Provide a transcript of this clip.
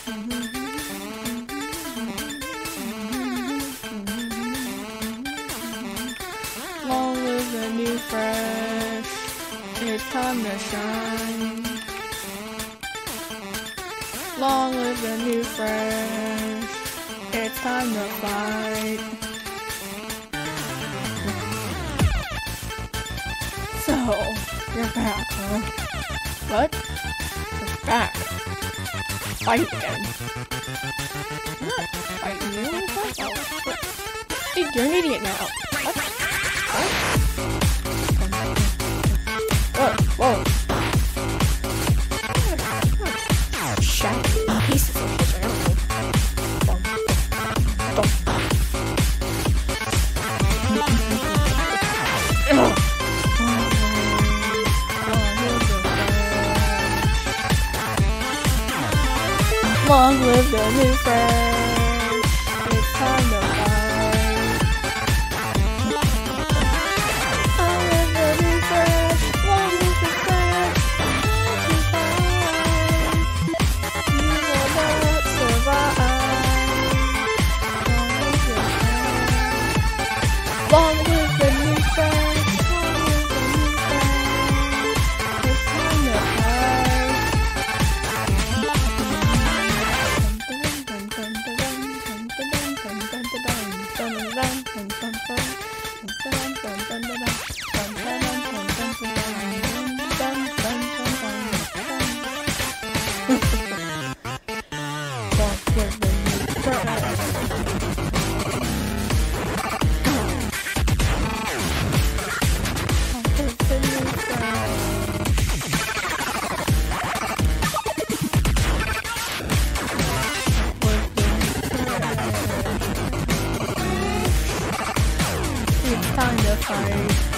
Long live the new fresh, it's time to shine. Long live the new fresh, it's time to fight. So, you're back, huh? What? You're back. Fight again. I'm not fighting you, hey, you're an idiot now. What? What? Whoa, whoa. Shattered pieces of shit, I don't know. Bum, bum. Long live the new fresh, it's time to fight. Long live the new fresh, long live the fresh, you will not survive. Long live the new fresh, long live the new fresh, it's time to fight. It's time to fight.